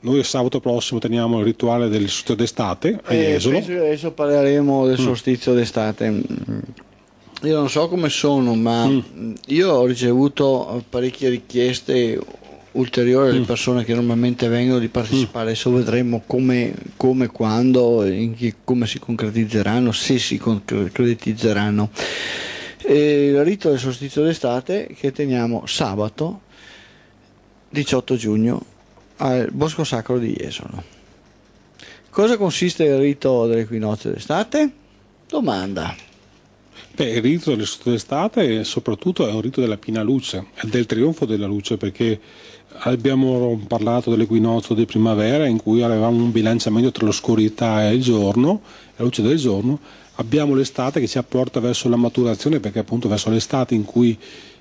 Noi sabato prossimo teniamo il rituale del solstizio d'estate a Jesolo. Penso che adesso parleremo del solstizio d'estate. Io non so come sono, ma io ho ricevuto parecchie richieste ulteriori alle persone che normalmente vengono di partecipare. Adesso vedremo come, quando, come si concretizzeranno, se si concretizzeranno. Il rito del solstizio d'estate che teniamo sabato 18 giugno al Bosco Sacro di Jesolo. Cosa consiste il rito dell'equinozio d'estate? Domanda. Il rito del solstizio d'estate soprattutto è un rito della piena luce e del trionfo della luce, perché abbiamo parlato dell'equinozio di primavera in cui avevamo un bilanciamento tra l'oscurità e il giorno, la luce del giorno. Abbiamo l'estate che ci apporta verso la maturazione, perché appunto verso l'estate in cui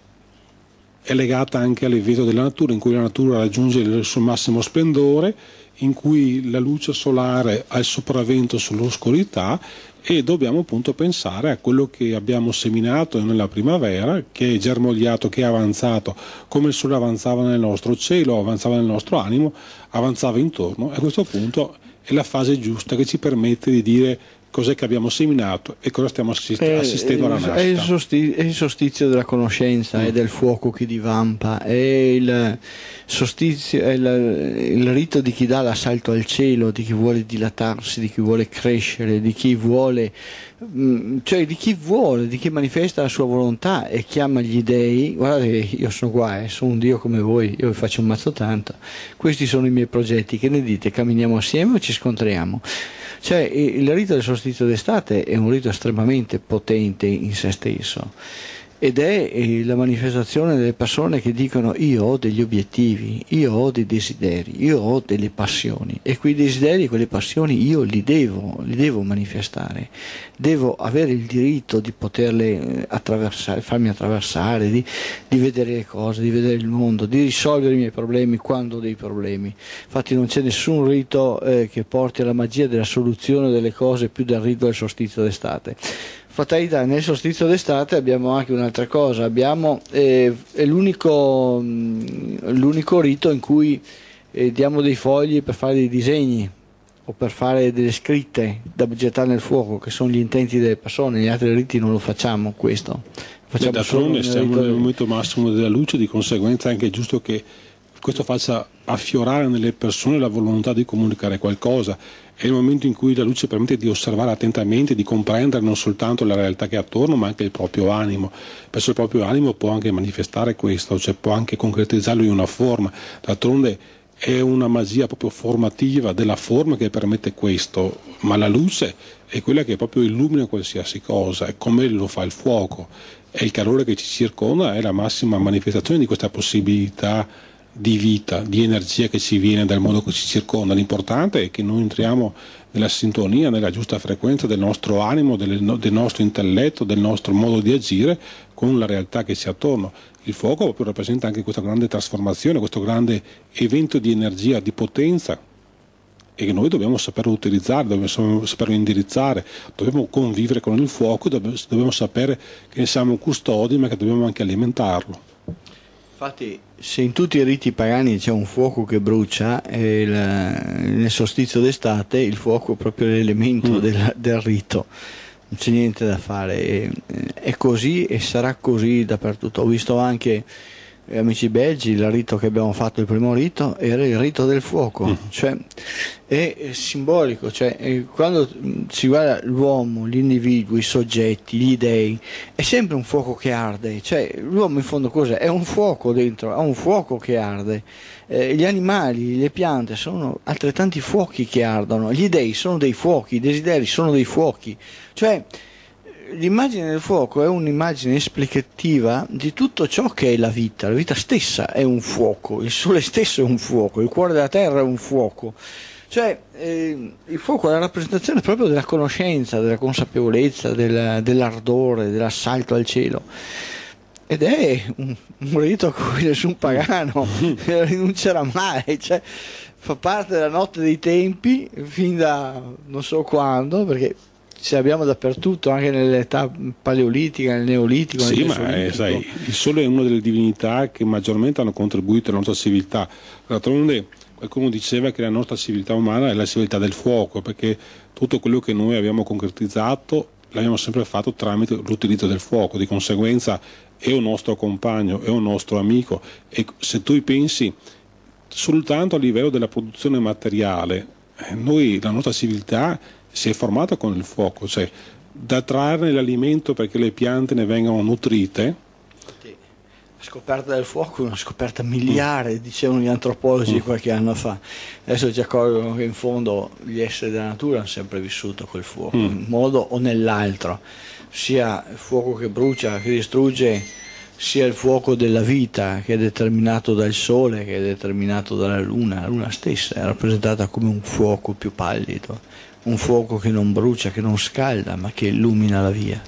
è legata anche all'evento della natura, in cui la natura raggiunge il suo massimo splendore, in cui la luce solare ha il sopravvento sull'oscurità, e dobbiamo appunto pensare a quello che abbiamo seminato nella primavera, che è germogliato, che è avanzato, come il sole avanzava nel nostro cielo, avanzava nel nostro animo, avanzava intorno, e a questo punto è la fase giusta che ci permette di dire cos'è che abbiamo seminato e cosa stiamo assistendo alla nascita. È il solstizio della conoscenza, è del fuoco che divampa, è il solstizio, è il rito di chi dà l'assalto al cielo, di chi vuole dilatarsi, di chi vuole crescere, di chi vuole, di chi manifesta la sua volontà e chiama gli dei. Guardate, io sono qua, sono un dio come voi, io vi faccio un mazzo tanto, questi sono i miei progetti, che ne dite? Camminiamo assieme o ci scontriamo? Il rito del solstizio d'estate è un rito estremamente potente in se stesso, ed è la manifestazione delle persone che dicono: io ho degli obiettivi, io ho dei desideri, io ho delle passioni, e quei desideri e quelle passioni io li devo manifestare, devo avere il diritto di poterle attraversare, farmi attraversare, di vedere le cose, di vedere il mondo, di risolvere i miei problemi quando ho dei problemi. Infatti non c'è nessun rito che porti alla magia della soluzione delle cose più del rito del solstizio d'estate. Fatalità, nel solstizio d'estate abbiamo anche un'altra cosa, è l'unico rito in cui diamo dei fogli per fare dei disegni o per fare delle scritte da gettare nel fuoco, che sono gli intenti delle persone. Negli altri riti non lo facciamo questo. D'altronde siamo nel momento massimo della luce, di conseguenza è anche giusto che questo faccia affiorare nelle persone la volontà di comunicare qualcosa. È il momento in cui la luce permette di osservare attentamente, di comprendere non soltanto la realtà che è attorno, ma anche il proprio animo. Perché il proprio animo può anche manifestare questo, cioè può anche concretizzarlo in una forma. D'altronde è una magia proprio formativa della forma che permette questo, ma la luce è quella che proprio illumina qualsiasi cosa, è come lo fa il fuoco, e il calore che ci circonda è la massima manifestazione di questa possibilità di vita, di energia che ci viene dal mondo che ci circonda. L'importante è che noi entriamo nella sintonia, nella giusta frequenza del nostro animo, del nostro intelletto, del nostro modo di agire con la realtà che ci è attorno. Il fuoco proprio rappresenta anche questa grande trasformazione, questo grande evento di energia, di potenza, e che noi dobbiamo saperlo utilizzare, dobbiamo saperlo indirizzare, dobbiamo convivere con il fuoco, dobbiamo sapere che ne siamo custodi, ma che dobbiamo anche alimentarlo. Infatti, se in tutti i riti pagani c'è un fuoco che brucia, nel solstizio d'estate il fuoco è proprio l'elemento del rito, non c'è niente da fare, è così e sarà così dappertutto. Ho visto anche amici belgi, il rito che abbiamo fatto, il primo rito era il rito del fuoco, cioè è simbolico, cioè quando si guarda l'uomo, l'individuo, i soggetti, gli dei, è sempre un fuoco che arde, cioè l'uomo in fondo cos'è? È un fuoco dentro, ha un fuoco che arde, gli animali, le piante sono altrettanti fuochi che ardono, gli dei sono dei fuochi, i desideri sono dei fuochi, cioè l'immagine del fuoco è un'immagine esplicativa di tutto ciò che è la vita stessa è un fuoco, il sole stesso è un fuoco, il cuore della terra è un fuoco, cioè il fuoco è la rappresentazione proprio della conoscenza, della consapevolezza, dell'ardore, dell'assalto al cielo, ed è un rito a cui nessun pagano rinuncerà mai, cioè fa parte della notte dei tempi fin da non so quando, perché ce l'abbiamo dappertutto, anche nell'età paleolitica, nel neolitico. Sì, ma sai, il sole è una delle divinità che maggiormente hanno contribuito alla nostra civiltà. D'altronde qualcuno diceva che la nostra civiltà umana è la civiltà del fuoco, perché tutto quello che noi abbiamo concretizzato l'abbiamo sempre fatto tramite l'utilizzo del fuoco, di conseguenza è un nostro compagno, è un nostro amico, e se tu pensi soltanto a livello della produzione materiale, la nostra civiltà si è formata con il fuoco, cioè da trarne l'alimento perché le piante ne vengano nutrite. La scoperta del fuoco è una scoperta miliare, dicevano gli antropologi qualche anno fa. Adesso ci accorgono che in fondo gli esseri della natura hanno sempre vissuto col fuoco, in un modo o nell'altro, sia il fuoco che brucia, che distrugge, sia il fuoco della vita, che è determinato dal sole, che è determinato dalla luna. La luna stessa è rappresentata come un fuoco più pallido, un fuoco che non brucia, che non scalda, ma che illumina la via.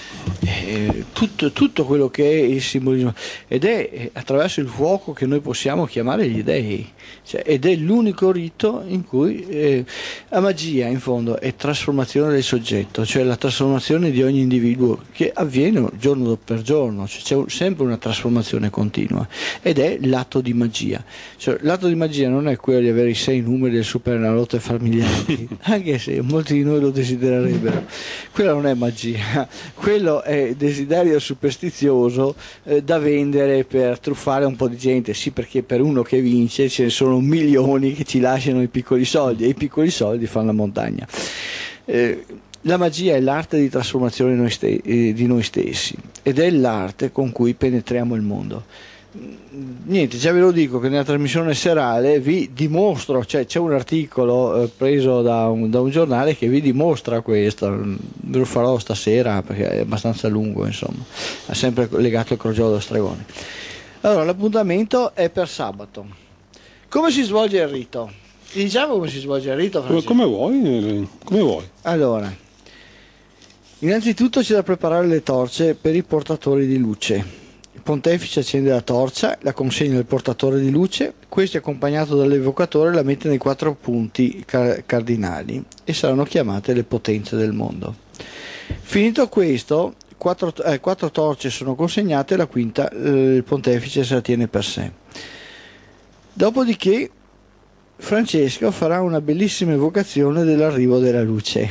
Tutto quello che è il simbolismo, ed è attraverso il fuoco che noi possiamo chiamare gli dei, ed è l'unico rito in cui la magia in fondo è trasformazione del soggetto, cioè la trasformazione di ogni individuo che avviene giorno per giorno, c'è sempre una trasformazione continua, ed è l'atto di magia. L'atto di magia non è quello di avere i 6 numeri del Superenalotto e far miliardi, anche se molti di noi lo desidererebbero. Quella non è magia, quello è desiderio superstizioso da vendere per truffare un po' di gente, sì, perché per uno che vince ce ne sono milioni che ci lasciano i piccoli soldi, e i piccoli soldi fanno la montagna. La magia è l'arte di trasformazione di noi stessi, ed è l'arte con cui penetriamo il mondo. Niente, già ve lo dico che nella trasmissione serale vi dimostro, c'è un articolo preso da un giornale che vi dimostra questo, ve lo farò stasera perché è abbastanza lungo, insomma, è sempre legato al crogiolo dello stregone. Allora, l'appuntamento è per sabato. Come si svolge il rito? Diciamo come si svolge il rito, Francesco? Come vuoi. Allora, innanzitutto c'è da preparare le torce per i portatori di luce. Il pontefice accende la torcia, la consegna al portatore di luce, questo accompagnato dall'evocatore la mette nei 4 punti cardinali e saranno chiamate le potenze del mondo. Finito questo, 4 torce sono consegnate, la quinta il pontefice se la tiene per sé. Dopodiché Francesco farà una bellissima evocazione dell'arrivo della luce.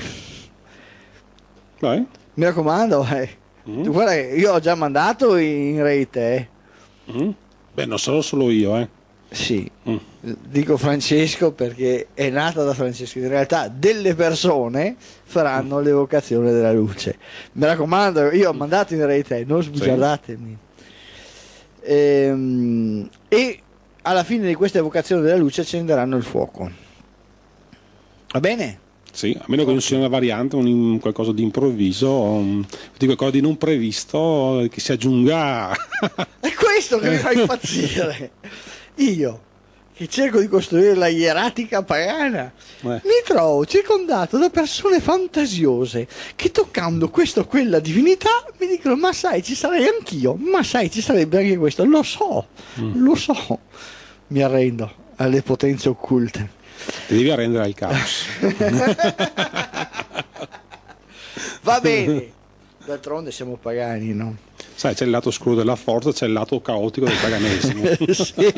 Vai. Mi raccomando, guarda, io ho già mandato in rete. Beh, non sarò solo io, Sì, dico Francesco perché è nata da Francesco. In realtà delle persone faranno l'evocazione della luce. Mi raccomando, io ho mandato in rete, non sbugiardatemi. E alla fine di questa evocazione della luce accenderanno il fuoco. Va bene? Sì, a meno che non sia una variante, qualcosa di improvviso, di qualcosa di non previsto che si aggiunga. È questo che mi fa impazzire. Io, che cerco di costruire la ieratica pagana, mi trovo circondato da persone fantasiose che, toccando questa o quella divinità, mi dicono: ma sai, ci sarei anch'io, ma sai, ci sarebbe anche questo. Lo so, mi arrendo alle potenze occulte. Ti devi arrendere al caos. Va bene, d'altronde siamo pagani, no? Sai, c'è il lato scuro della forza, c'è il lato caotico del paganesimo. Sì.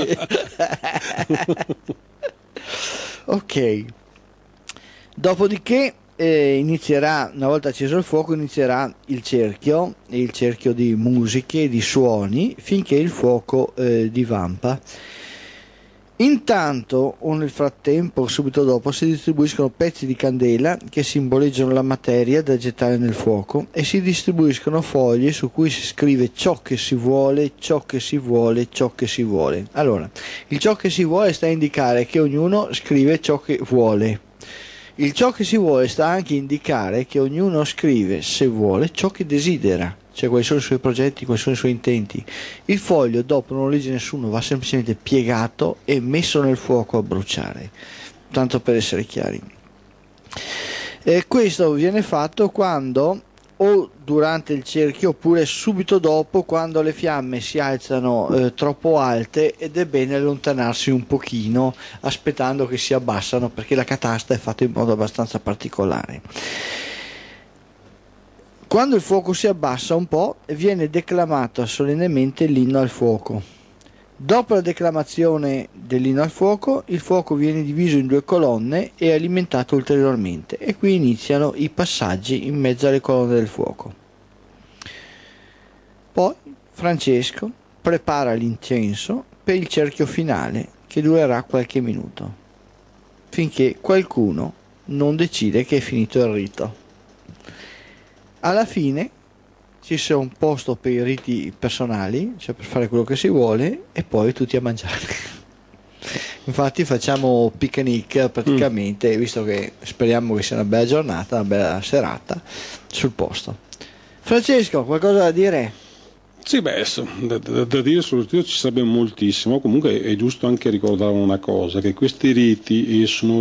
Ok, dopodiché inizierà, una volta acceso il fuoco, inizierà il cerchio di musiche, di suoni, finché il fuoco divampa. Intanto, o nel frattempo, o subito dopo, si distribuiscono pezzi di candela che simboleggiano la materia da gettare nel fuoco, e si distribuiscono foglie su cui si scrive ciò che si vuole, ciò che si vuole, ciò che si vuole. Allora, il ciò che si vuole sta a indicare che ognuno scrive ciò che vuole. Il ciò che si vuole sta anche a indicare che ognuno scrive, se vuole, ciò che desidera. Cioè quali sono i suoi progetti, quali sono i suoi intenti. Il foglio dopo non lo legge nessuno, va semplicemente piegato e messo nel fuoco a bruciare, tanto per essere chiari. E questo viene fatto quando, o durante il cerchio, oppure subito dopo, quando le fiamme si alzano troppo alte, ed è bene allontanarsi un pochino aspettando che si abbassano, perché la catasta è fatta in modo abbastanza particolare. Quando il fuoco si abbassa un po', viene declamato solennemente l'inno al fuoco. Dopo la declamazione dell'inno al fuoco, il fuoco viene diviso in 2 colonne e alimentato ulteriormente, e qui iniziano i passaggi in mezzo alle colonne del fuoco. Poi Francesco prepara l'incenso per il cerchio finale, che durerà qualche minuto, finché qualcuno non decide che è finito il rito. Alla fine ci sia un posto per i riti personali, cioè per fare quello che si vuole, e poi tutti a mangiare. Infatti facciamo picnic praticamente, visto che speriamo che sia una bella giornata, una bella serata sul posto. Francesco, qualcosa da dire? Sì, beh, da dire sul ritiro ci sarebbe moltissimo. Comunque è giusto anche ricordare una cosa, che questi riti sono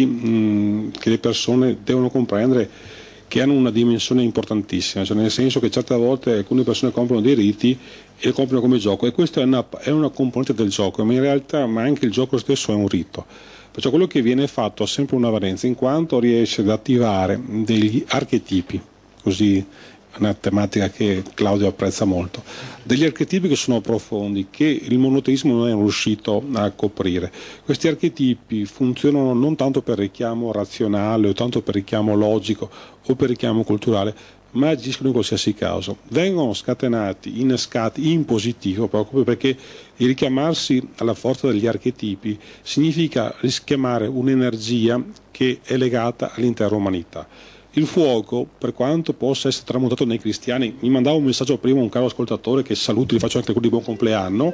riti che le persone devono comprendere, che hanno una dimensione importantissima, cioè nel senso che certe volte alcune persone comprano dei riti e lo comprano come gioco, e questa è una componente del gioco, ma in realtà anche il gioco stesso è un rito. Perciò quello che viene fatto ha sempre una valenza, in quanto riesce ad attivare degli archetipi, così una tematica che Claudio apprezza molto, degli archetipi che sono profondi, che il monoteismo non è riuscito a coprire. Questi archetipi funzionano non tanto per richiamo razionale o tanto per richiamo logico o per richiamo culturale, ma agiscono in qualsiasi caso. Vengono scatenati, innescati in positivo, proprio perché il richiamarsi alla forza degli archetipi significa rischiamare un'energia che è legata all'intera umanità. Il fuoco, per quanto possa essere tramutato nei cristiani, mi mandava un messaggio prima un caro ascoltatore, che saluto, gli faccio anche di buon compleanno,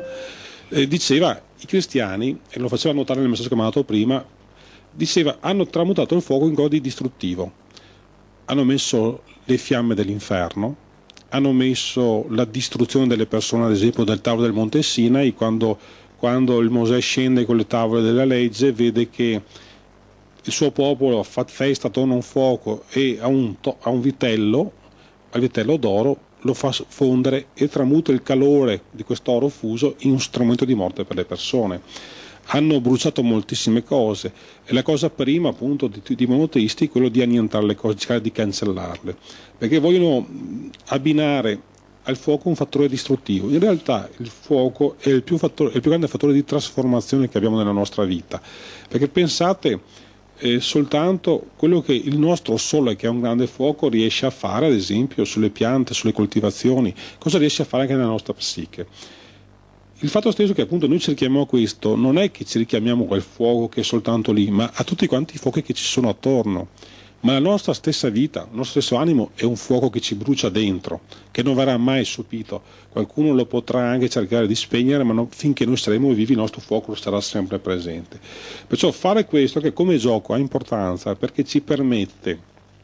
diceva i cristiani, e lo faceva notare nel messaggio che mi ha dato prima, diceva hanno tramutato il fuoco in qualcosa di distruttivo, hanno messo le fiamme dell'inferno, hanno messo la distruzione delle persone, ad esempio del tavolo del Monte Sinai, quando il Mosè scende con le tavole della legge, vede che il suo popolo fa festa attorno a un fuoco e a un vitello, al vitello d'oro, lo fa fondere e tramuta il calore di quest'oro fuso in un strumento di morte per le persone. Hanno bruciato moltissime cose, e la cosa prima appunto di monoteisti è quello di annientare le cose, cercare di cancellarle, perché vogliono abbinare al fuoco un fattore distruttivo. In realtà il fuoco è il più grande fattore di trasformazione che abbiamo nella nostra vita, perché pensate soltanto quello che il nostro sole, che è un grande fuoco, riesce a fare, ad esempio sulle piante, sulle coltivazioni, cosa riesce a fare anche nella nostra psiche. Il fatto stesso che appunto noi cerchiamo questo, non è che ci richiamiamo quel fuoco che è soltanto lì, ma a tutti quanti i fuochi che ci sono attorno. Ma la nostra stessa vita, il nostro stesso animo è un fuoco che ci brucia dentro, che non verrà mai sopito. Qualcuno lo potrà anche cercare di spegnere, ma finché noi saremo vivi il nostro fuoco sarà sempre presente. Perciò fare questo, che come gioco ha importanza, perché ci permette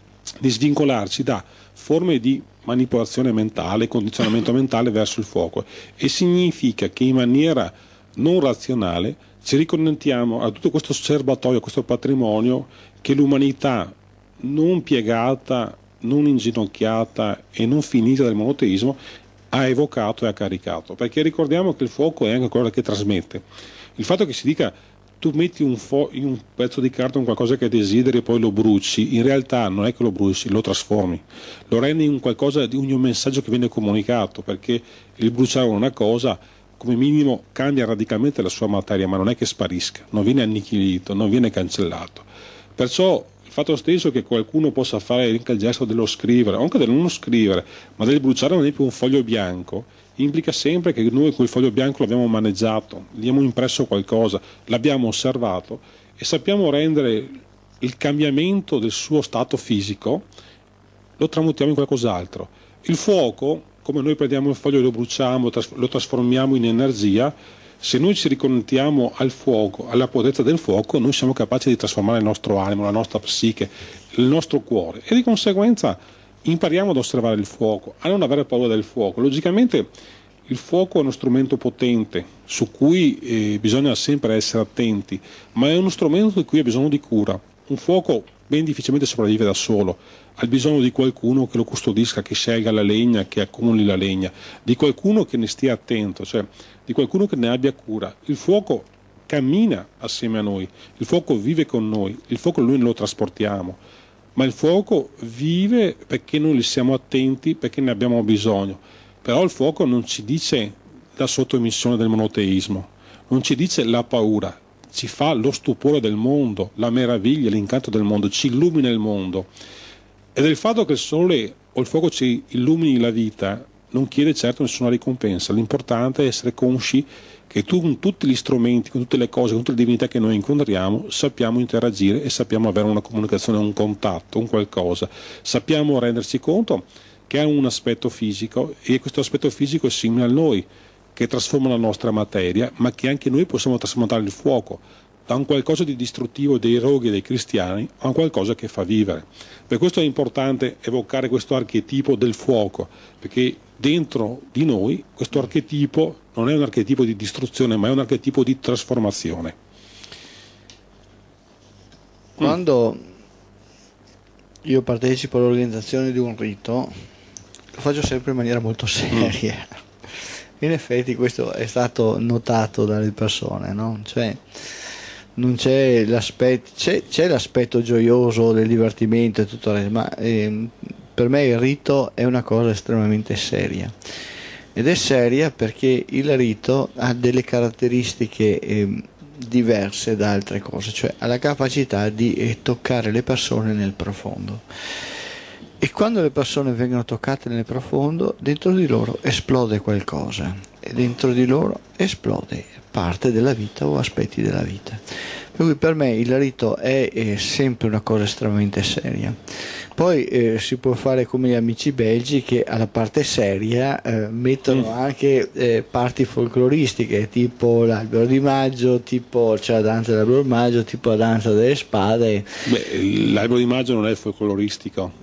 di svincolarci da forme di manipolazione mentale, condizionamento mentale verso il fuoco, e significa che in maniera non razionale ci riconnettiamo a tutto questo serbatoio, a questo patrimonio che l'umanità non piegata, non inginocchiata e non finita del monoteismo ha evocato e ha caricato, perché ricordiamo che il fuoco è anche quello che trasmette. Il fatto che si dica tu metti in un pezzo di carta un qualcosa che desideri e poi lo bruci, in realtà non è che lo bruci, lo trasformi, lo rendi in qualcosa di un messaggio che viene comunicato, perché il bruciare una cosa come minimo cambia radicalmente la sua materia, ma non è che sparisca, non viene annichilito, non viene cancellato. Perciò il fatto stesso che qualcuno possa fare anche il gesto dello scrivere, o anche del non scrivere, ma del bruciare ad esempio un foglio bianco, implica sempre che noi quel foglio bianco l'abbiamo maneggiato, gli abbiamo impresso qualcosa, l'abbiamo osservato e sappiamo rendere il cambiamento del suo stato fisico, lo tramutiamo in qualcos'altro. Il fuoco, come noi prendiamo il foglio e lo bruciamo, lo trasformiamo in energia, se noi ci riconnettiamo al fuoco, alla potenza del fuoco, noi siamo capaci di trasformare il nostro animo, la nostra psiche, il nostro cuore, e di conseguenza impariamo ad osservare il fuoco, a non avere paura del fuoco. Logicamente il fuoco è uno strumento potente su cui bisogna sempre essere attenti, ma è uno strumento di cui ha bisogno di cura. Un fuoco ben difficilmente sopravvive da solo, ha bisogno di qualcuno che lo custodisca, che scelga la legna, che accumuli la legna, di qualcuno che ne stia attento, cioè di qualcuno che ne abbia cura. Il fuoco cammina assieme a noi, il fuoco vive con noi, il fuoco noi lo trasportiamo, ma il fuoco vive perché noi gli siamo attenti, perché ne abbiamo bisogno. Però il fuoco non ci dice la sottomissione del monoteismo, non ci dice la paura, ci fa lo stupore del mondo, la meraviglia, l'incanto del mondo, ci illumina il mondo. E del fatto che il sole o il fuoco ci illumini la vita non chiede certo nessuna ricompensa, l'importante è essere consci che con tutti gli strumenti, con tutte le cose, con tutte le divinità che noi incontriamo, sappiamo interagire e sappiamo avere una comunicazione, un contatto, un qualcosa. Sappiamo renderci conto che ha un aspetto fisico e questo aspetto fisico è simile a noi, che trasforma la nostra materia, ma che anche noi possiamo trasformare il fuoco da un qualcosa di distruttivo dei roghi e dei cristiani a un qualcosa che fa vivere. Per questo è importante evocare questo archetipo del fuoco, perché dentro di noi questo archetipo non è un archetipo di distruzione, ma è un archetipo di trasformazione. Quando io partecipo all'organizzazione di un rito, lo faccio sempre in maniera molto seria. In effetti questo è stato notato dalle persone, no? Cioè, non c'è l'aspetto, c'è l'aspetto gioioso del divertimento e tutto il resto, ma per me il rito è una cosa estremamente seria. Ed è seria perché il rito ha delle caratteristiche diverse da altre cose, cioè ha la capacità di toccare le persone nel profondo. E quando le persone vengono toccate nel profondo, dentro di loro esplode qualcosa, e dentro di loro esplode parte della vita o aspetti della vita. Per cui per me il rito è sempre una cosa estremamente seria. Poi si può fare come gli amici belgi che alla parte seria mettono anche parti folcloristiche, tipo l'albero di maggio, tipo c'è la danza dell'albero di maggio, tipo la danza delle spade. Beh, l'albero di maggio non è folcloristico.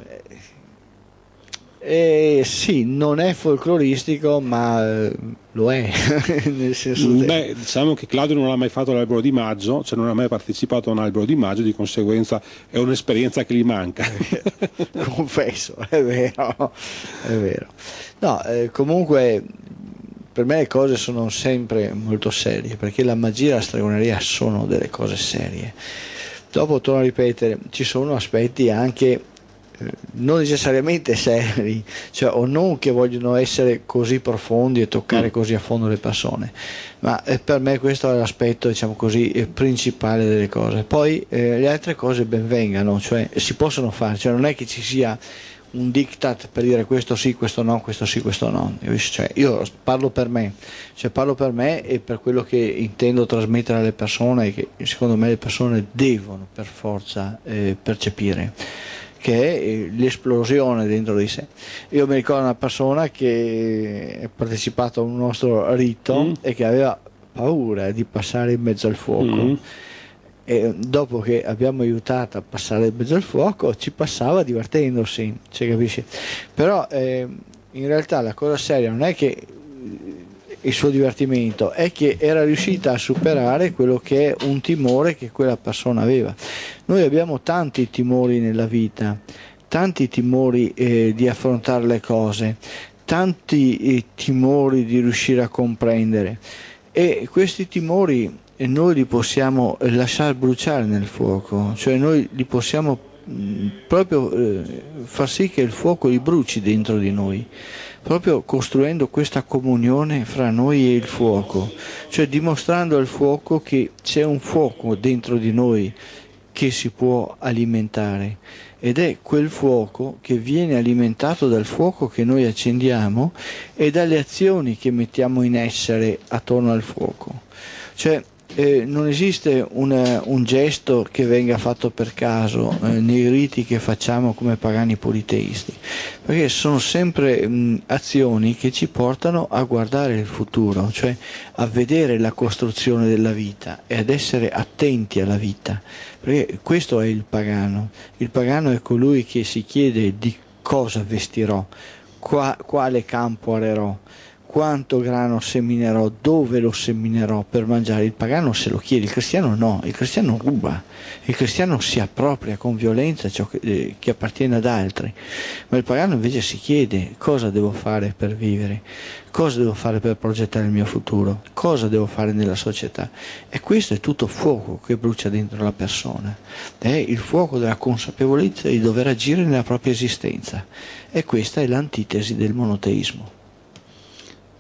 Sì, non è folcloristico, ma lo è. Nel senso diciamo che Claudio non ha mai fatto l'albero di maggio, cioè non ha mai partecipato a un albero di maggio, di conseguenza è un'esperienza che gli manca. Confesso, è vero, è vero. No, comunque per me le cose sono sempre molto serie, perché la magia e la stregoneria sono delle cose serie. Dopo torno a ripetere, ci sono aspetti anche non necessariamente seri, cioè, o non che vogliono essere così profondi e toccare così a fondo le persone, ma per me questo è l'aspetto, diciamo così, principale delle cose. Poi le altre cose ben vengano, cioè si possono fare, cioè non è che ci sia un diktat per dire questo sì, questo no, questo sì, questo no. Cioè, io parlo per me, e per quello che intendo trasmettere alle persone, che secondo me le persone devono per forza percepire, che è l'esplosione dentro di sé. Io mi ricordo una persona che ha partecipato a un nostro rito e che aveva paura di passare in mezzo al fuoco, e dopo che abbiamo aiutato a passare in mezzo al fuoco ci passava divertendosi, cioè, capisci? Però in realtà la cosa seria non è che il suo divertimento, è che era riuscita a superare quello che è un timore che quella persona aveva. Noi abbiamo tanti timori nella vita, tanti timori di affrontare le cose, tanti timori di riuscire a comprendere, e questi timori noi li possiamo lasciare bruciare nel fuoco, cioè noi li possiamo proprio far sì che il fuoco li bruci dentro di noi, proprio costruendo questa comunione fra noi e il fuoco, cioè dimostrando al fuoco che c'è un fuoco dentro di noi che si può alimentare, ed è quel fuoco che viene alimentato dal fuoco che noi accendiamo e dalle azioni che mettiamo in essere attorno al fuoco. Cioè non esiste un gesto che venga fatto per caso nei riti che facciamo come pagani politeisti, perché sono sempre azioni che ci portano a guardare il futuro, cioè a vedere la costruzione della vita e ad essere attenti alla vita, perché questo è il pagano. Il pagano è colui che si chiede di cosa vestirò, quale campo arerò, quanto grano seminerò, dove lo seminerò per mangiare. Il pagano se lo chiede, il cristiano no, il cristiano ruba, il cristiano si appropria con violenza ciò che appartiene ad altri, ma il pagano invece si chiede cosa devo fare per vivere, cosa devo fare per progettare il mio futuro, cosa devo fare nella società. E questo è tutto fuoco che brucia dentro la persona, è il fuoco della consapevolezza di dover agire nella propria esistenza, e questa è l'antitesi del monoteismo.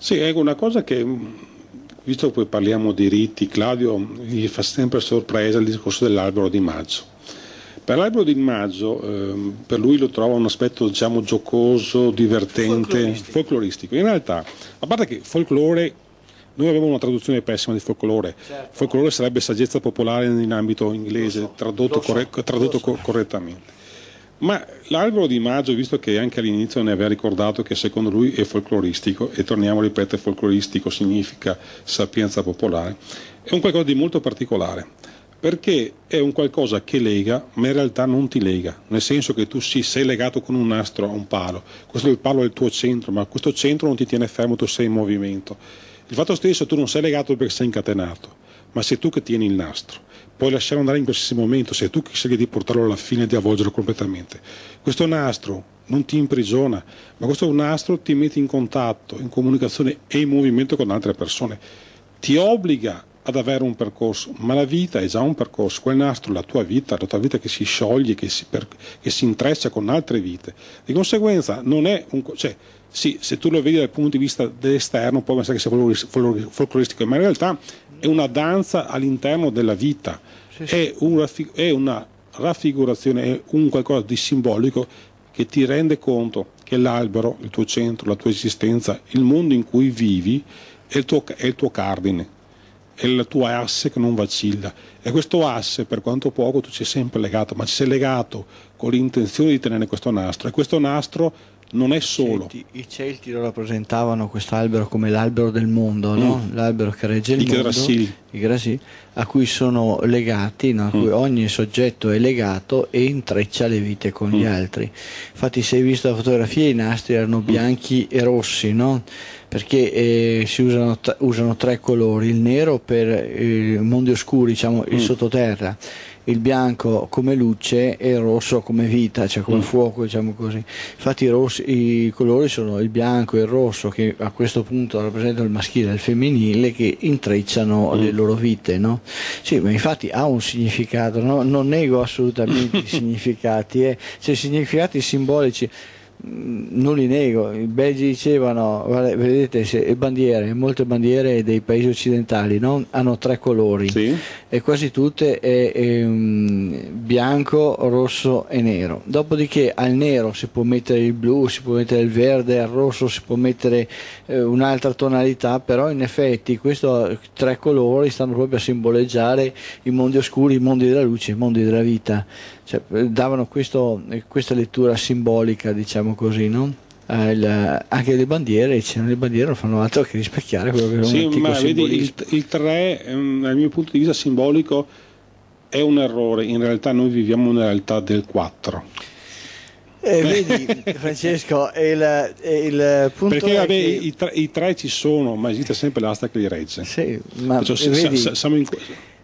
Sì, ecco una cosa che, visto che poi parliamo di riti, Claudio gli fa sempre sorpresa il discorso dell'albero di maggio. Per l'albero di maggio, per lui lo trova un aspetto, diciamo, giocoso, divertente, folcloristico. In realtà, a parte che folklore, noi avevamo una traduzione pessima di folklore. Certo. Folklore sarebbe saggezza popolare in ambito inglese, tradotto correttamente. Ma l'albero di maggio, visto che anche all'inizio ne aveva ricordato che secondo lui è folcloristico, e torniamo a ripetere, folcloristico significa sapienza popolare, è un qualcosa di molto particolare, perché è un qualcosa che lega, ma in realtà non ti lega, nel senso che tu sei legato con un nastro a un palo, questo il palo è il tuo centro, ma questo centro non ti tiene fermo, tu sei in movimento. Il fatto stesso, tu non sei legato perché sei incatenato, ma sei tu che tieni il nastro. Puoi lasciare andare in qualsiasi momento, sei tu che scegli di portarlo alla fine e di avvolgerlo completamente. Questo nastro non ti imprigiona, ma questo nastro ti mette in contatto, in comunicazione e in movimento con altre persone. Ti obbliga ad avere un percorso, ma la vita è già un percorso, quel nastro, la tua vita che si scioglie, che si intreccia con altre vite. Di conseguenza non è un... Cioè, sì, se tu lo vedi dal punto di vista dell'esterno puoi pensare che sia folcloristico, ma in realtà è una danza all'interno della vita, è una raffigurazione, è un qualcosa di simbolico che ti rende conto che l'albero, il tuo centro, la tua esistenza, il mondo in cui vivi è il tuo cardine, è il tuo asse che non vacilla, e questo asse, per quanto poco, tu ci sei sempre legato, ma ci sei legato con l'intenzione di tenere questo nastro, e questo nastro non è solo. I Celti lo rappresentavano quest'albero come l'albero del mondo, no? L'albero che regge il mondo, i grassi, a cui sono legati, no? A cui ogni soggetto è legato e intreccia le vite con gli altri. Infatti, se hai visto la fotografia, i nastri erano bianchi e rossi, no? Perché si usano tre colori: il nero per i mondi oscuri, diciamo il sottoterra, il bianco come luce e il rosso come vita, cioè come fuoco, diciamo così. Infatti i colori sono il bianco e il rosso, che a questo punto rappresentano il maschile e il femminile, che intrecciano le loro vite, no? Sì, ma infatti ha un significato, no? Non nego assolutamente i significati, cioè significati simbolici. Non li nego. I belgi dicevano, vedete, molte bandiere dei paesi occidentali, no? Hanno tre colori, sì, e quasi tutte è bianco, rosso e nero. Dopodiché al nero si può mettere il blu, si può mettere il verde, al rosso si può mettere un'altra tonalità, però in effetti questi tre colori stanno proprio a simboleggiare i mondi oscuri, i mondi della luce, i mondi della vita. Cioè, davano questa lettura simbolica, diciamo così, no? Anche le bandiere non fanno altro che rispecchiare quello che è un antico simbolismo. Vedi, il 3 dal mio punto di vista simbolico è un errore, in realtà noi viviamo nella realtà del 4. Vedi Francesco, il punto perché è che i tre ci sono, ma esiste sempre l'asta che li regge. Sì, ma vedi, siamo in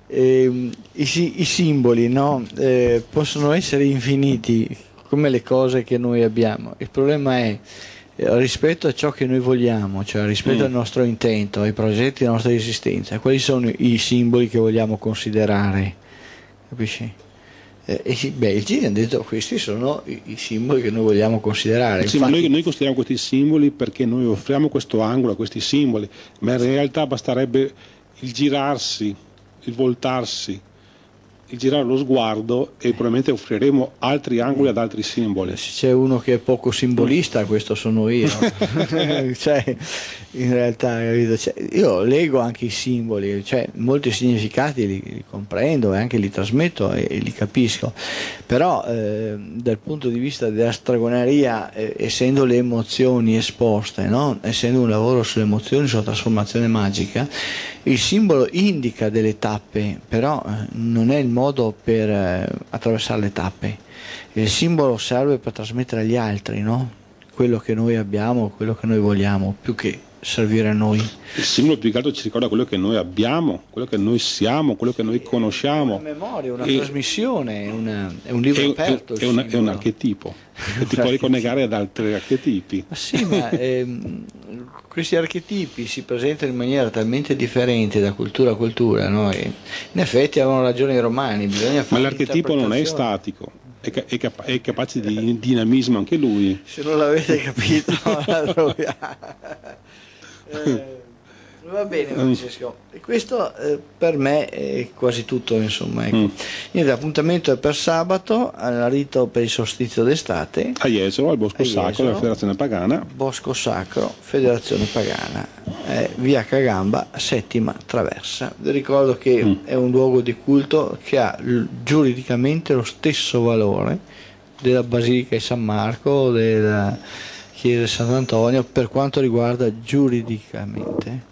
i simboli, no? Possono essere infiniti come le cose che noi abbiamo. Il problema è rispetto a ciò che noi vogliamo, cioè rispetto al nostro intento, ai progetti della nostra esistenza, quali sono i simboli che vogliamo considerare, capisci? Il Gini ha detto questi sono i simboli che noi vogliamo considerare. Sì, infatti, ma noi consideriamo questi simboli perché noi offriamo questo angolo a questi simboli, ma in realtà basterebbe il girarsi, il voltarsi, il girare lo sguardo, e probabilmente offriremo altri angoli ad altri simboli. Se c'è uno che è poco simbolista, questo sono io. Cioè, in realtà, cioè, io leggo anche i simboli, cioè, molti significati li comprendo e anche li trasmetto e li capisco, però dal punto di vista della stregoneria, essendo le emozioni esposte, no? Essendo un lavoro sulle emozioni, sulla trasformazione magica, il simbolo indica delle tappe, però non è il modo per attraversare le tappe. Il simbolo serve per trasmettere agli altri, no? Quello che noi abbiamo, quello che noi vogliamo, più che servire a noi. Il simbolo più che altro ci ricorda quello che noi abbiamo, quello che noi siamo, quello che noi conosciamo. È una memoria, una trasmissione, è un libro aperto. È un archetipo che ti può ricollegare ad altri archetipi. Ma sì, ma questi archetipi si presentano in maniera talmente differente da cultura a cultura, no? E in effetti avevano ragione i romani, bisogna fare. Ma l'archetipo non è statico, è capace di dinamismo anche lui. Se non l'avete capito, Va bene Francesco, e questo per me è quasi tutto, insomma, ecco. Niente, l'appuntamento è per sabato al rito per il solstizio d'estate a Jesolo, al Bosco a Sacro Jesolo, della Federazione Pagana. Bosco Sacro, Federazione Pagana, via Cagamba, settima traversa. Vi ricordo che è un luogo di culto che ha giuridicamente lo stesso valore della Basilica di San Marco, della Chiesa di Sant'Antonio, per quanto riguarda giuridicamente.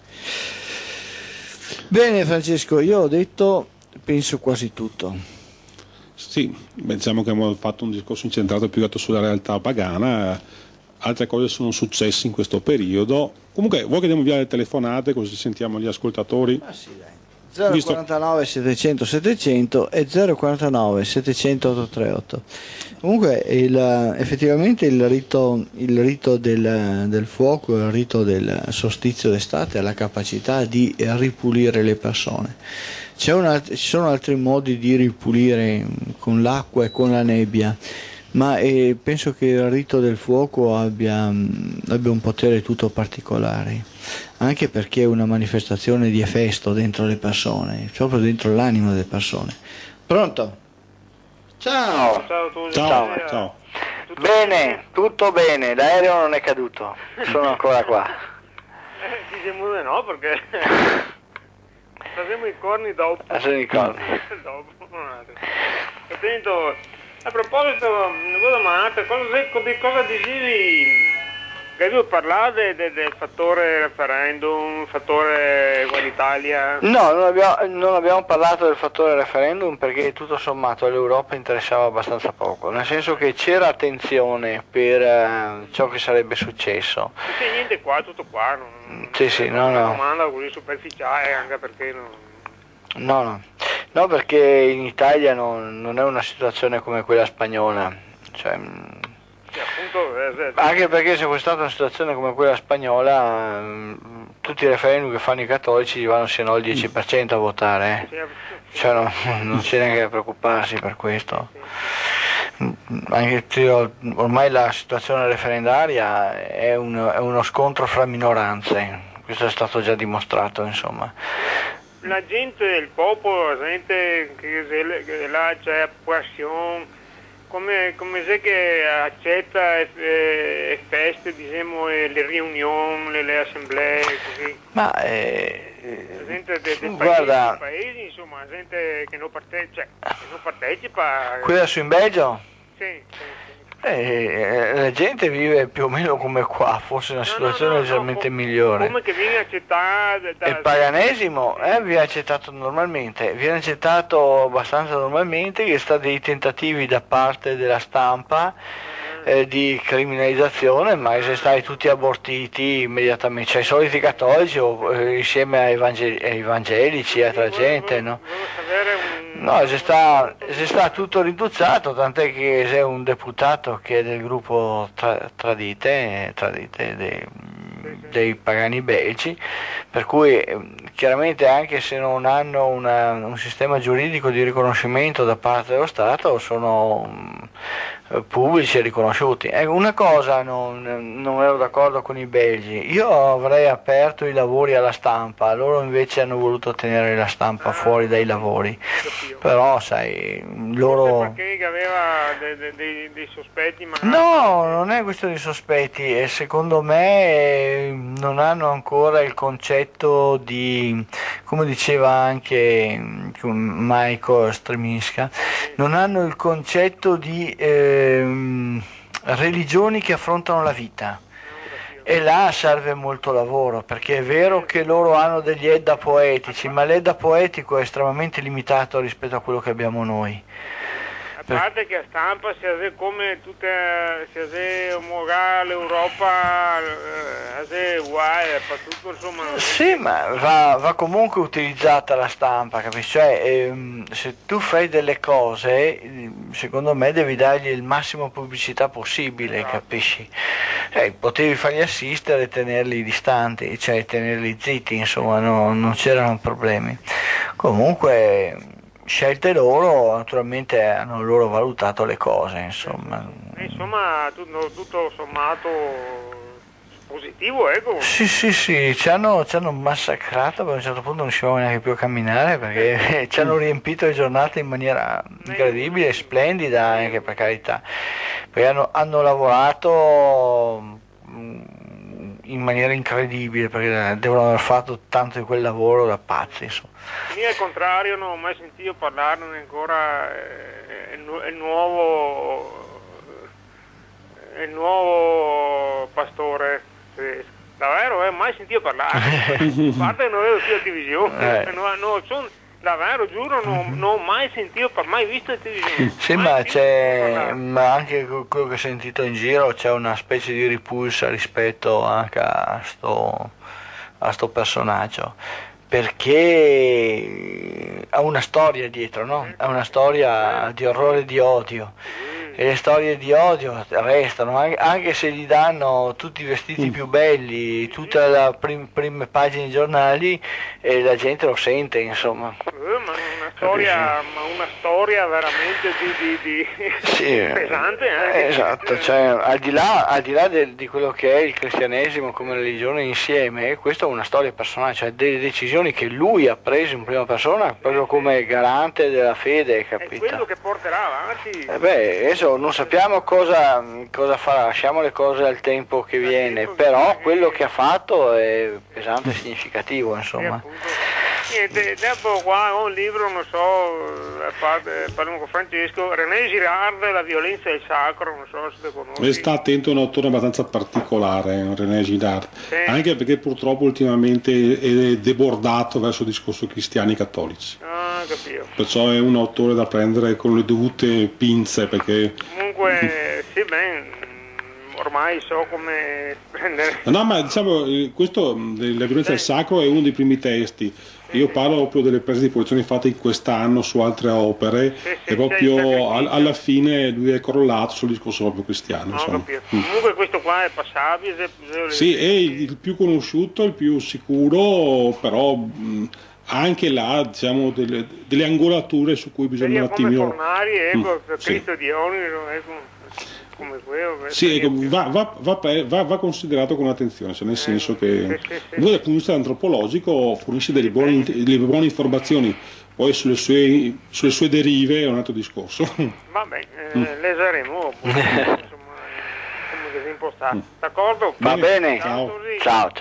Bene Francesco, io ho detto, penso quasi tutto. Sì, diciamo che abbiamo fatto un discorso incentrato più che altro sulla realtà pagana, altre cose sono successe in questo periodo. Comunque, vuoi che diamo via le telefonate così sentiamo gli ascoltatori? Ah sì, dai. 049 700 700 e 049 700 838. Comunque effettivamente il rito del fuoco, il rito del solstizio d'estate ha la capacità di ripulire le persone. Ci sono altri modi di ripulire con l'acqua e con la nebbia, ma penso che il rito del fuoco abbia un potere tutto particolare, anche perché è una manifestazione di efesto dentro le persone, proprio dentro l'anima delle persone. Pronto? Ciao! Ciao. Bene, tutto bene, l'aereo non è caduto, sono ancora qua. Diciamo di no, perché faremo i corni dopo. Sono i corni. Dopo, attento. A proposito, una domanda, di cosa dicevi? Che devo parlare del fattore referendum, fattore Ugualitalia? No, non abbiamo parlato del fattore referendum perché tutto sommato all'Europa interessava abbastanza poco, nel senso che c'era attenzione per ciò che sarebbe successo. Non c'è niente qua, tutto qua. Sì, no. Una domanda così superficiale, anche perché No, perché in Italia non è una situazione come quella spagnola, cioè, appunto, anche perché se fosse stata una situazione come quella spagnola, tutti i referendum che fanno i cattolici vanno se no il 10% a votare, cioè non c'è neanche da preoccuparsi per questo. Anche ormai la situazione referendaria è uno scontro fra minoranze, questo è stato già dimostrato, insomma. La gente, il popolo, la gente che là c'è passione, come se che accetta feste, diciamo, le riunioni, le assemblee, così. Ma la gente dei guarda, paesi, insomma, la gente che non partecipa. Quella su in Belgio? Sì. La gente vive più o meno come qua, forse una situazione leggermente migliore. Come che viene accettato? Il paganesimo viene accettato normalmente, viene accettato abbastanza normalmente, che sta dei tentativi da parte della stampa di criminalizzazione, ma se stai tutti abortiti immediatamente, cioè i soliti cattolici insieme ai evangelici e altra gente, no? No, si sta tutto riduzzato, tant'è che c'è un deputato che è del gruppo Tradite dei pagani belgi, per cui chiaramente anche se non hanno un sistema giuridico di riconoscimento da parte dello Stato sono pubblici e riconosciuti. Una cosa non ero d'accordo con i belgi, io avrei aperto i lavori alla stampa, loro invece hanno voluto tenere la stampa fuori dai lavori, però sai, loro... Perché aveva dei sospetti? No, non è questo di sospetti, e secondo me non hanno ancora il concetto di, come diceva anche Michael Streminska, non hanno il concetto di religioni che affrontano la vita, e là serve molto lavoro, perché è vero che loro hanno degli Edda poetici, ma l'Edda poetico è estremamente limitato rispetto a quello che abbiamo noi. A parte che a stampa si ha come tutte, si ha omologare l'Europa, è uguale, per tutto, insomma. Sì, ma va comunque utilizzata la stampa, capisci? Cioè, se tu fai delle cose, secondo me devi dargli il massimo pubblicità possibile, capisci? Potevi farli assistere e tenerli distanti, cioè tenerli zitti, insomma, non c'erano problemi. Comunque, scelte loro, naturalmente hanno loro valutato le cose, insomma. Insomma, tutto sommato positivo, ecco. Sì, ci hanno massacrato, a un certo punto non riuscivamo neanche più a camminare perché ci hanno riempito le giornate in maniera incredibile, splendida anche, per carità, perché hanno lavorato in maniera incredibile, perché devono aver fatto tanto di quel lavoro da pazzi, insomma. Io al contrario non ho mai sentito parlarne ancora, il nuovo pastore tedesco. Davvero, mai sentito parlare. A parte che non vedo più la televisione, davvero, giuro, non ho mai sentito, mai visto la televisione. Sì, ma anche quello che ho sentito in giro c'è una specie di ripulsa rispetto anche a sto personaggio, perché ha una storia dietro, no? Ha una storia di orrore e di odio. E le storie di odio restano, anche se gli danno tutti i vestiti più belli, tutte le prime pagine dei giornali, e la gente lo sente, insomma. Ma una storia veramente pesante. Esatto, cioè, al di là di quello che è il cristianesimo come religione insieme, questa è una storia personale, cioè delle decisioni che lui ha preso in prima persona, proprio come garante della fede, capito? È quello che porterà avanti. Adesso non sappiamo cosa farà, lasciamo le cose al tempo che viene, però quello che ha fatto è pesante e significativo, insomma. Niente, dopo qua ho un libro, non so, parliamo con Francesco, René Girard, La violenza e il sacro, non so se lo conosci. Sta attento, è un autore abbastanza particolare, René Girard, sì. Anche perché purtroppo ultimamente è debordato verso il discorso cristiani cattolici. Ah, capito. Perciò è un autore da prendere con le dovute pinze, perché... Comunque, sì, ormai so come prendere... No, ma diciamo, questo della violenza del sacro è uno dei primi testi. Io parlo proprio delle prese di posizione fatte in quest'anno su altre opere, e proprio alla fine lui è correlato sul discorso proprio cristiano. Comunque questo qua è passabile. Sì, è il più conosciuto, il più sicuro, però anche là, diciamo, delle angolature su cui bisogna un attimino... Come Fornari, ecco, Cristo Dioniso, ecco. Come quello, sì, ecco, va considerato con attenzione, cioè nel senso che lui dal punto di vista antropologico fornisce delle buone informazioni, poi sulle sue derive è un altro discorso. Va bene, le useremo insomma, come desimpostare. D'accordo? Va bene, ciao.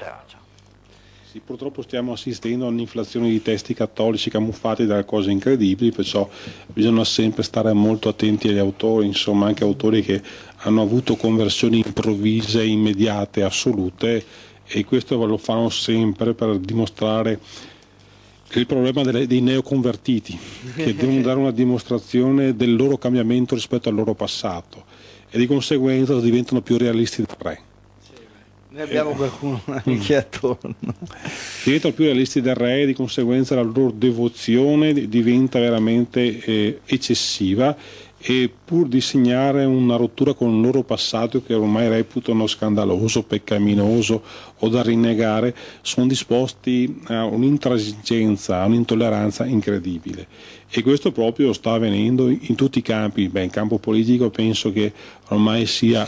Sì, purtroppo stiamo assistendo a un'inflazione di testi cattolici camuffati da cose incredibili, perciò bisogna sempre stare molto attenti agli autori, insomma anche autori che hanno avuto conversioni improvvise, immediate, assolute, e questo lo fanno sempre per dimostrare il problema dei neoconvertiti, che devono dare una dimostrazione del loro cambiamento rispetto al loro passato, e di conseguenza diventano più realisti del re. Ne abbiamo qualcuno anche attorno. Diventano più realisti del re, e di conseguenza la loro devozione diventa veramente eccessiva, e pur di segnare una rottura con il loro passato che ormai reputano scandaloso, peccaminoso o da rinnegare, sono disposti a un'intransigenza, a un'intolleranza incredibile. E questo proprio sta avvenendo in tutti i campi. In campo politico penso che ormai sia...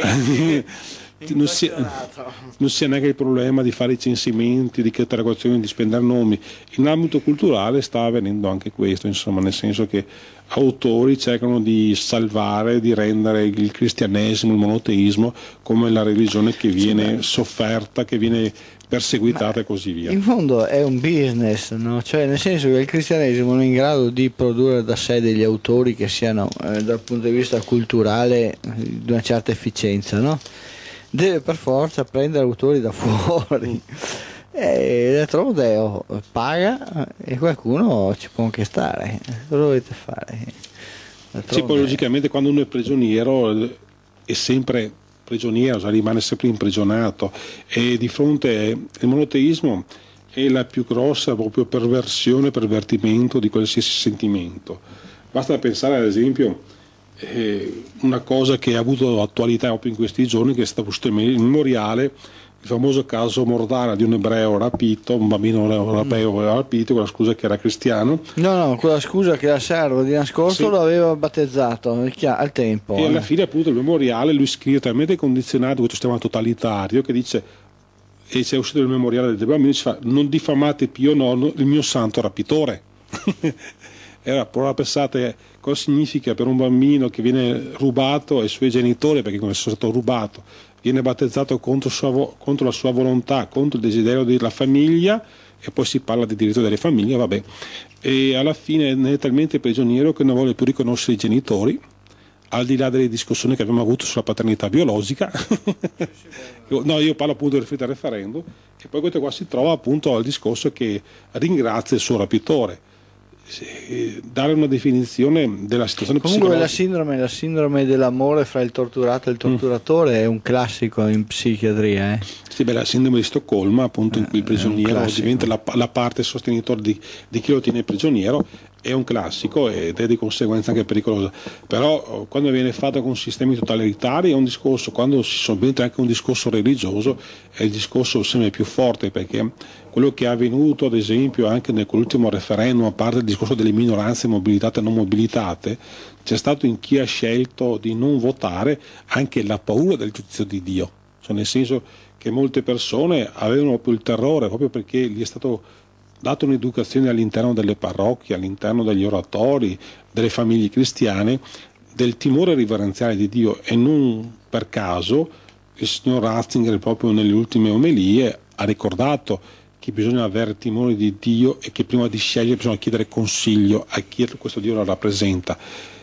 Non sia neanche il problema di fare i censimenti, di catalogazioni, di spendere nomi. In ambito culturale sta avvenendo anche questo, insomma, nel senso che autori cercano di salvare, di rendere il cristianesimo, il monoteismo come la religione che viene sofferta, che viene perseguitata e così via. In fondo è un business, no? Cioè, nel senso che il cristianesimo non è in grado di produrre da sé degli autori che siano dal punto di vista culturale di una certa efficienza, no? Deve per forza prendere autori da fuori, e d'altronde paga e qualcuno ci può anche stare. Cosa dovete fare? Sì, poi logicamente quando uno è prigioniero è sempre prigioniero, cioè rimane sempre imprigionato, e di fronte al monoteismo è la più grossa proprio pervertimento di qualsiasi sentimento. Basta pensare ad esempio una cosa che ha avuto attualità proprio in questi giorni, che è stato il memoriale il famoso caso Mordana di un ebreo rapito, un bambino europeo rapito con la scusa che era cristiano. No, con la scusa che era servo di nascosto, sì. Lo aveva battezzato al tempo. E alla fine appunto il memoriale lui scrive talmente condizionato questo sistema totalitario che dice, e c'è uscito il memoriale dei bambini, fa: non diffamate Pio IX, il mio santo rapitore. Però pensate cosa significa per un bambino che viene rubato ai suoi genitori, perché come è stato rubato, viene battezzato contro la sua volontà, contro il desiderio della famiglia, e poi si parla di diritto delle famiglie, vabbè. E alla fine ne è talmente prigioniero che non vuole più riconoscere i genitori, al di là delle discussioni che abbiamo avuto sulla paternità biologica. No, io parlo appunto del referendum, e poi questo qua si trova appunto al discorso che ringrazia il suo rapitore. Dare una definizione della situazione comunque la sindrome dell'amore fra il torturato e il torturatore è un classico in psichiatria. Sì, la sindrome di Stoccolma, appunto, in cui il prigioniero diventa la parte sostenitore di chi lo tiene prigioniero, è un classico ed è di conseguenza anche pericolosa. Però quando viene fatta con sistemi totalitari è un discorso, quando si subentra anche un discorso religioso, è il discorso sempre più forte, perché quello che è avvenuto ad esempio anche nell'ultimo referendum, a parte il discorso delle minoranze mobilitate e non mobilitate, c'è stato in chi ha scelto di non votare anche la paura del giudizio di Dio, cioè nel senso che molte persone avevano proprio il terrore, proprio perché gli è stato dato un'educazione all'interno delle parrocchie, all'interno degli oratori, delle famiglie cristiane, del timore riverenziale di Dio. E non per caso il signor Ratzinger proprio nelle ultime omelie ha ricordato che bisogna avere timore di Dio e che prima di scegliere bisogna chiedere consiglio a chi questo Dio lo rappresenta.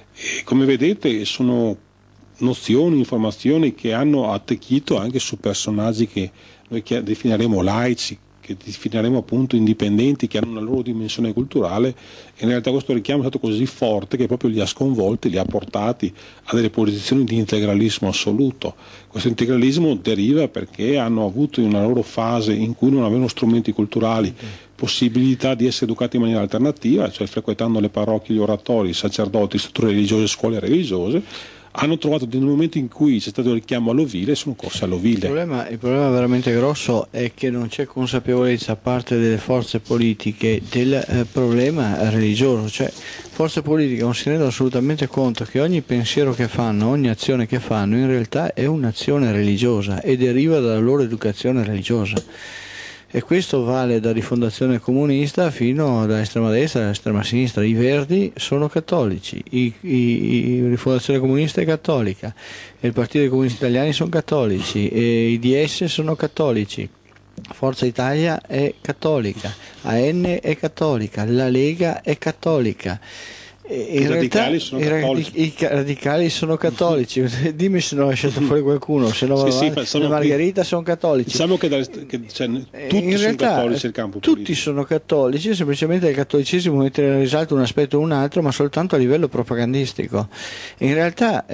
E come vedete sono nozioni, informazioni che hanno attecchito anche su personaggi che noi definiremo laici, che definiremo appunto indipendenti, che hanno una loro dimensione culturale, e in realtà questo richiamo è stato così forte che proprio li ha sconvolti, li ha portati a delle posizioni di integralismo assoluto. Questo integralismo deriva perché hanno avuto in una loro fase in cui non avevano strumenti culturali, possibilità di essere educati in maniera alternativa, cioè frequentando le parrocchie, gli oratori, i sacerdoti, strutture religiose, scuole religiose, hanno trovato nel momento in cui c'è stato il richiamo all'ovile, sono corsi all'ovile. Il problema veramente grosso è che non c'è consapevolezza a parte delle forze politiche del problema religioso, cioè forze politiche non si rendono assolutamente conto che ogni pensiero che fanno, ogni azione che fanno in realtà è un'azione religiosa e deriva dalla loro educazione religiosa. E questo vale da Rifondazione Comunista fino all'estrema destra e all'estrema sinistra. I Verdi sono cattolici, Rifondazione Comunista è cattolica, il Partito dei Comunisti Italiani sono cattolici, e i DS sono cattolici, Forza Italia è cattolica, AN è cattolica, la Lega è cattolica. I radicali sono cattolici. Dimmi se non ho scelto fuori qualcuno, se no le Margherita sono cattolici. Diciamo che tutti sono cattolici nel campo tutti politico. Sono cattolici, semplicemente il cattolicesimo mette in risalto un aspetto o un altro, ma soltanto a livello propagandistico. In realtà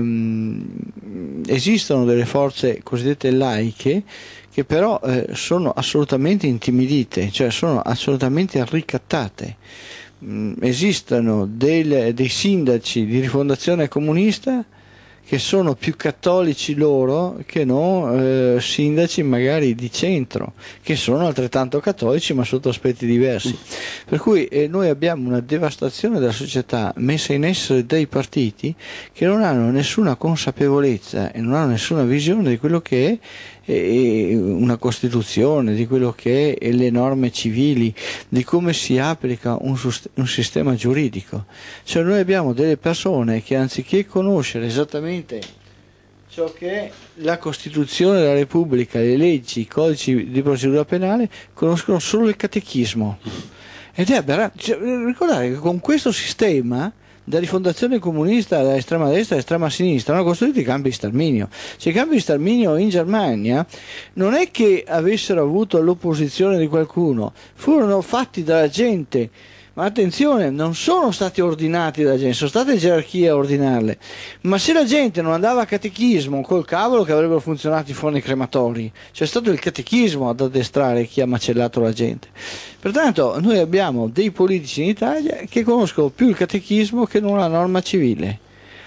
esistono delle forze cosiddette laiche che però sono assolutamente intimidite, cioè sono assolutamente ricattate. Esistono dei sindaci di Rifondazione Comunista che sono più cattolici loro che non sindaci magari di centro, che sono altrettanto cattolici ma sotto aspetti diversi. Per cui noi abbiamo una devastazione della società messa in essere dai partiti che non hanno nessuna consapevolezza e non hanno nessuna visione di quello che è una Costituzione, di quello che è le norme civili, di come si applica un sistema giuridico. Cioè noi abbiamo delle persone che anziché conoscere esattamente ciò che è la Costituzione della Repubblica, le leggi, i codici di procedura penale, conoscono solo il catechismo. Ed è aberrante. Cioè, ricordate che con questo sistema da Rifondazione Comunista, da estrema destra a estrema sinistra, hanno costruito i campi di sterminio. Cioè, i campi di sterminio in Germania non è che avessero avuto l'opposizione di qualcuno, furono fatti dalla gente, ma attenzione, non sono stati ordinati dalla gente, sono state gerarchie a ordinarle. Ma se la gente non andava a catechismo, col cavolo che avrebbero funzionato i forni crematori. C'è stato il catechismo ad addestrare chi ha macellato la gente. Pertanto noi abbiamo dei politici in Italia che conoscono più il catechismo che non la norma civile.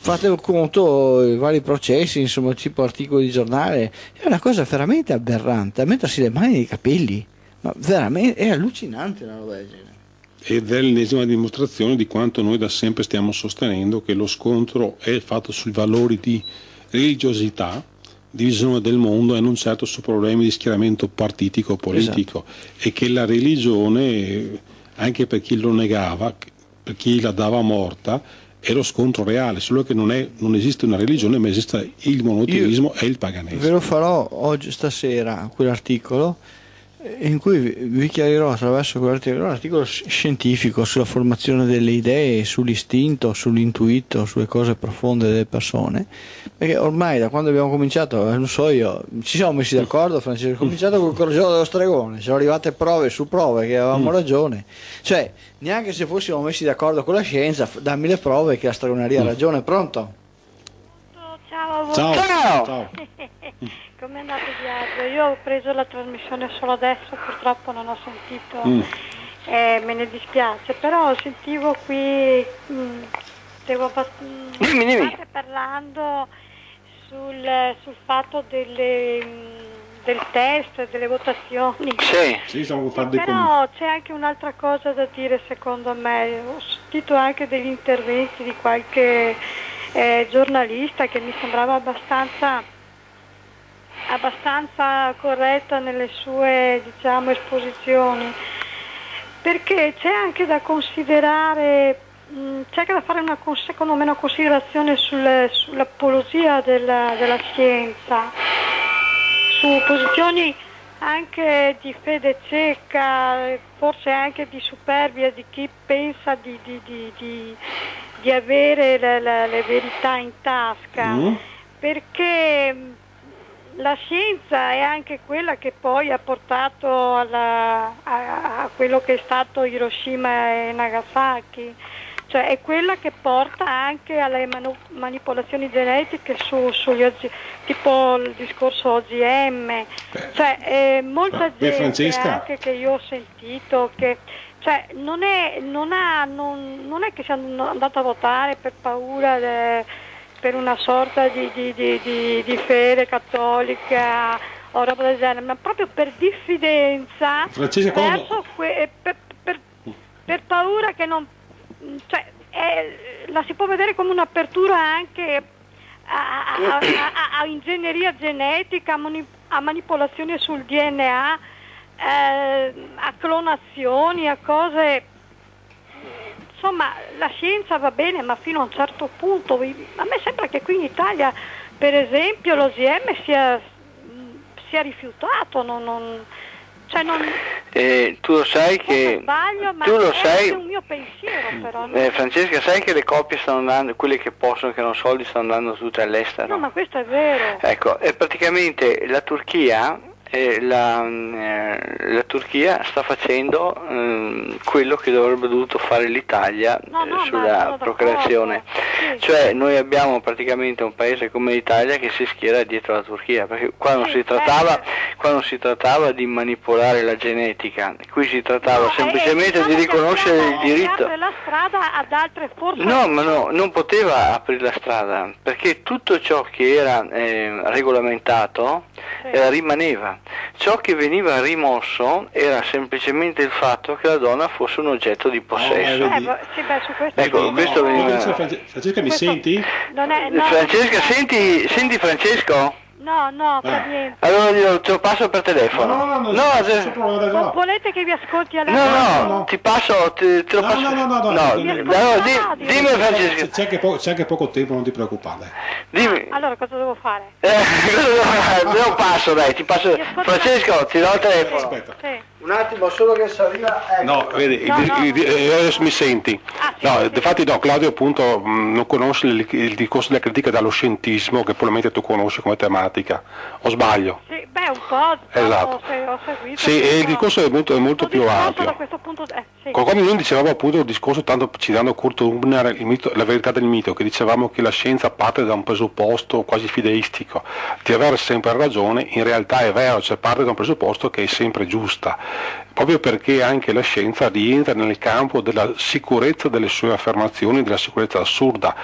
fate conto i vari processi, insomma, tipo articoli di giornale, è una cosa veramente aberrante, a mettersi le mani nei capelli, ma veramente è allucinante una roba del genere. Ed è l'ennesima dimostrazione di quanto noi da sempre stiamo sostenendo, che lo scontro è fatto sui valori di religiosità, di visione del mondo e non certo su problemi di schieramento partitico o politico. Esatto. E che la religione, anche per chi lo negava, per chi la dava morta, è lo scontro reale, solo che non esiste una religione, ma esiste il monoteismo e il paganesimo. Ve lo farò oggi, stasera, quell'articolo in cui vi chiarirò attraverso quell'articolo, un articolo scientifico sulla formazione delle idee, sull'istinto, sull'intuito, sulle cose profonde delle persone, perché ormai da quando abbiamo cominciato, non so io, ci siamo messi d'accordo, Francesco, abbiamo cominciato col Corridoio dello Stregone, sono arrivate prove su prove che avevamo ragione, cioè neanche se fossimo messi d'accordo con la scienza, dammi le prove che la stregoneria ha ragione. Pronto? Ciao a voi. Ciao. Come è andato il viaggio? Io ho preso la trasmissione solo adesso, purtroppo non ho sentito, me ne dispiace, però sentivo qui, state parlando sul fatto del test, delle votazioni. Sì, stiamo facendo però c'è anche un'altra cosa da dire secondo me, ho sentito anche degli interventi di qualche giornalista che mi sembrava abbastanza corretta nelle sue, diciamo, esposizioni, perché c'è anche da considerare, c'è anche da fare secondo me una considerazione sull'apologia della scienza, su posizioni anche di fede cieca, forse anche di superbia di chi pensa di avere le verità in tasca, perché la scienza è anche quella che poi ha portato a quello che è stato Hiroshima e Nagasaki, cioè è quella che porta anche alle manipolazioni genetiche tipo il discorso OGM, cioè molta gente anche che io ho sentito che cioè non è che sia andato a votare per paura per una sorta di fede cattolica o roba del genere, ma proprio per diffidenza verso per paura che non, cioè la si può vedere come un'apertura anche a ingegneria genetica, a manipolazioni sul DNA, a clonazioni, a cose. Insomma, la scienza va bene, ma fino a un certo punto. A me sembra che qui in Italia, per esempio, l'OGM sia rifiutato, tu lo sai che sbaglio, ma tu lo è sai, un mio pensiero, però. Francesca, sai che le coppie stanno andando, quelle che possono, che hanno soldi, stanno andando tutte all'estero? No, ma questo è vero. Ecco, e praticamente la Turchia Turchia sta facendo quello che avrebbe dovuto fare l'Italia sulla procreazione, cioè noi abbiamo praticamente un paese come l'Italia che si schiera dietro la Turchia, perché qua non si trattava di manipolare la genetica, qui si trattava semplicemente di riconoscere il diritto. La strada ad altre forze. No, ma no, non poteva aprire la strada, perché tutto ciò che era regolamentato rimaneva. Ciò che veniva rimosso era semplicemente il fatto che la donna fosse un oggetto di possesso. Ecco, questo veniva. Francesca, mi senti? Francesca, senti Francesco? No, per niente. Allora te lo passo per telefono. No, volete che vi ascolti alla No, ti passo, te lo passo. Dimmi Francesca. C'è anche poco tempo, non ti preoccupare. Dimmi. Allora cosa devo fare? Lo passo, dai, ti passo. Francesco, ti do il telefono. Aspetta. Sì. Un attimo, solo che si arriva. Ecco. No, vedi, adesso mi senti? Infatti Claudio appunto non conosce il discorso della critica dallo scientismo, che probabilmente tu conosci come tematica, o sbaglio? Sì, un po'. Esatto. Ho seguito. Sì, e il discorso è molto più ampio. Da questo punto, sì. Come noi dicevamo appunto il discorso, tanto citando Kurt Hubner, la verità del mito, che dicevamo che la scienza parte da un presupposto quasi fideistico, di avere sempre ragione, in realtà è vero, cioè parte da un presupposto che è sempre giusta, proprio perché anche la scienza rientra nel campo della sicurezza delle sue affermazioni, della sicurezza assurda.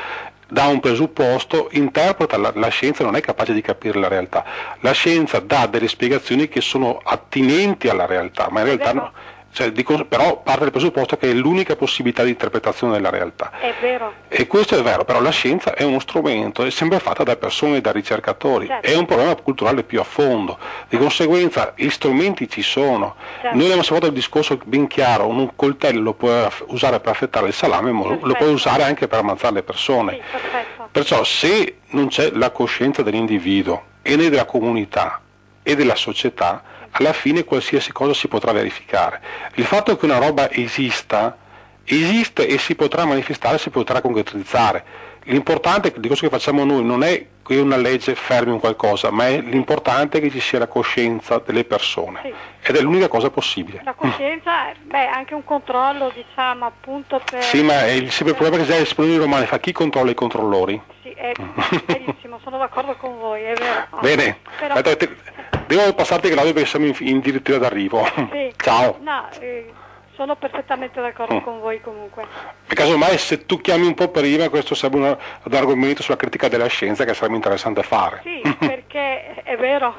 dà un presupposto, interpreta, la scienza non è capace di capire la realtà, la scienza dà delle spiegazioni che sono attinenti alla realtà, ma in realtà no. Cioè, però parte dal presupposto che è l'unica possibilità di interpretazione della realtà. È vero. E questo è vero, però la scienza è uno strumento, è sempre fatta da persone, da ricercatori, certo. È un problema culturale più a fondo, di conseguenza gli strumenti ci sono. Certo. Noi abbiamo fatto il discorso ben chiaro, un coltello lo puoi usare per affettare il salame, ma lo puoi usare anche per ammazzare le persone. Sì, perfetto. Perciò se non c'è la coscienza dell'individuo e né della comunità e della società, alla fine qualsiasi cosa si potrà verificare. Il fatto che una roba esiste e si potrà manifestare, si potrà concretizzare. L'importante di questo che facciamo noi non è che una legge fermi un qualcosa, ma è l'importante che ci sia la coscienza delle persone, sì. Ed è l'unica cosa possibile. La coscienza, anche un controllo, diciamo, appunto per... Sì, ma è sempre il problema che c'è esponenti romani, fa chi controlla i controllori? Sì, è benissimo, sono d'accordo con voi, è vero. Bene, però... devo passarti Claudio perché siamo in dirittura d'arrivo. Sì. Ciao. No, sono perfettamente d'accordo con voi comunque. E casomai se tu chiami un po' prima, questo sarebbe un argomento sulla critica della scienza che sarebbe interessante fare. Sì, perché è vero.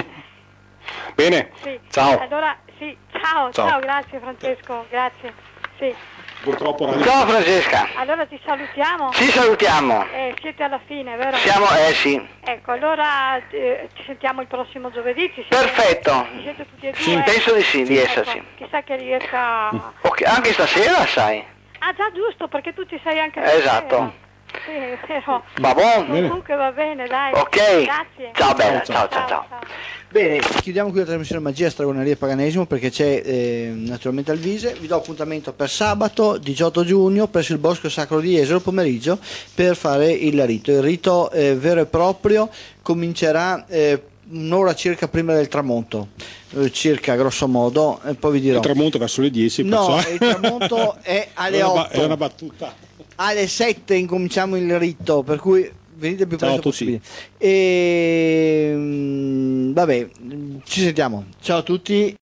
Bene, sì. Ciao. Allora, sì, ciao, grazie Francesco, grazie. Sì. Purtroppo Ciao Francesca. Allora ti salutiamo. Ci salutiamo. Siete alla fine, vero? Siamo, sì. Ecco, allora ci sentiamo il prossimo giovedì. Perfetto. Ci siete tutti e due? Sì, penso di sì, di esserci. Ecco, chissà che riesca... Okay, anche stasera, sai. Ah già, giusto, perché tu ci sei anche Esatto. stasera. Sì, è vero. Va buono. Comunque va bene, dai. Ok. Grazie. Ciao bella, ciao. Bene, chiudiamo qui la trasmissione Magia, Stregoneria e Paganesimo perché c'è naturalmente Alvise. Vi do appuntamento per sabato 18 giugno presso il Bosco Sacro di Jesolo pomeriggio per fare il rito. Il rito vero e proprio comincerà un'ora circa prima del tramonto, circa grosso modo, poi vi dirò. Il tramonto verso le 10. No, perciò... il tramonto è alle 8. È una battuta. Alle 7 incominciamo il rito, per cui venite il più presto possibile. E vabbè, ci sentiamo. Ciao a tutti.